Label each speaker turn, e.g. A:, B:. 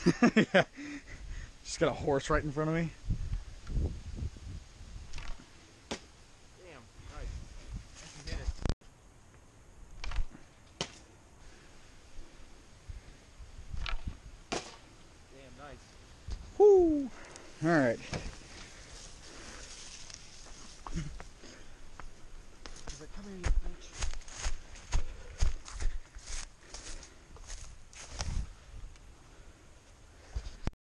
A: Yeah. Just got a horse right in front of me.
B: Damn, nice. I can hit it. Damn, nice.
A: Whoo! Alright.
B: He's like, come here, you